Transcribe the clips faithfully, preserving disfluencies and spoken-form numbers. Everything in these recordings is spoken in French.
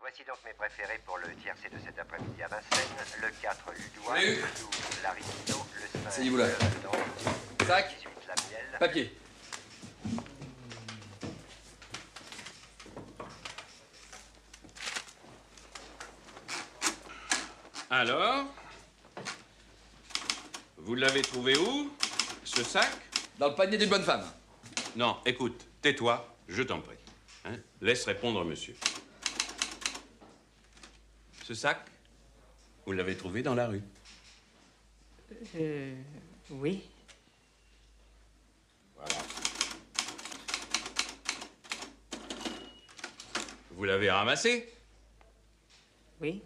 Voici donc mes préférés pour le tiercé de cet après-midi à Vincennes. Le quatre, Ludois. Salut. Le douze, Laristino. Le cinq, Asseyez-vous là. le Sac. dix-huit, la miel. Papier. Alors, vous l'avez trouvé où, ce sac? Dans le panier d'une bonne femme. Non, écoute, tais-toi, je t'en prie. Hein? Laisse répondre monsieur. Ce sac, vous l'avez trouvé dans la rue? Euh... Oui. Voilà. Vous l'avez ramassé? Oui.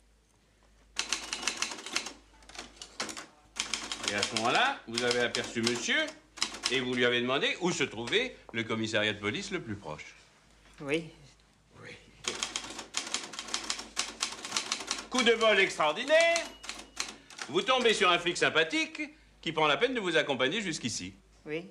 Et à ce moment-là, vous avez aperçu monsieur et vous lui avez demandé où se trouvait le commissariat de police le plus proche. Oui. Oui. Coup de bol extraordinaire. Vous tombez sur un flic sympathique qui prend la peine de vous accompagner jusqu'ici. Oui.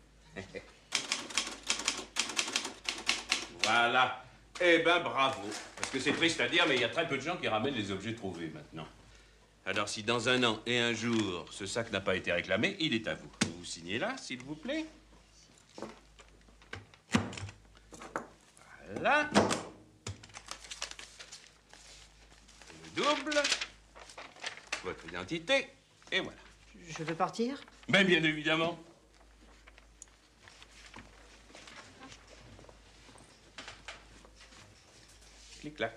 Voilà. Eh ben, bravo. Parce que c'est triste à dire, mais il y a très peu de gens qui ramènent les objets trouvés maintenant. Alors, si dans un an et un jour, ce sac n'a pas été réclamé, il est à vous. Vous signez là, s'il vous plaît. Voilà. Le double. Votre identité. Et voilà. Je peux partir? Ben, bien évidemment. Clic-clac.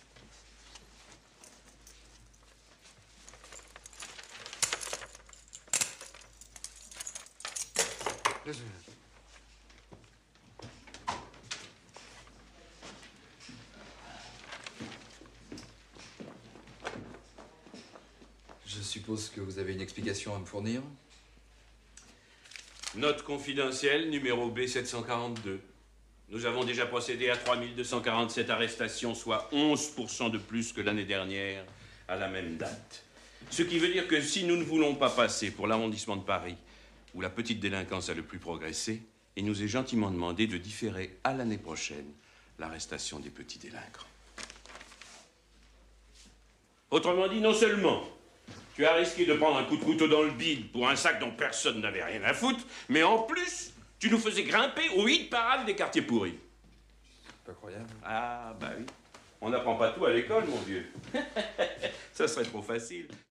Je suppose que vous avez une explication à me fournir. Note confidentielle numéro B sept cent quarante-deux. Nous avons déjà procédé à trois mille deux cent quarante-sept arrestations, soit onze pour cent de plus que l'année dernière, à la même date. Ce qui veut dire que si nous ne voulons pas passer pour l'arrondissement de Paris, où la petite délinquance a le plus progressé, il nous est gentiment demandé de différer à l'année prochaine l'arrestation des petits délinquants. Autrement dit, non seulement tu as risqué de prendre un coup de couteau dans le bide pour un sac dont personne n'avait rien à foutre, mais en plus, tu nous faisais grimper au hit parade des quartiers pourris. Pas croyable. Ah, bah oui. On n'apprend pas tout à l'école, mon vieux. Ça serait trop facile.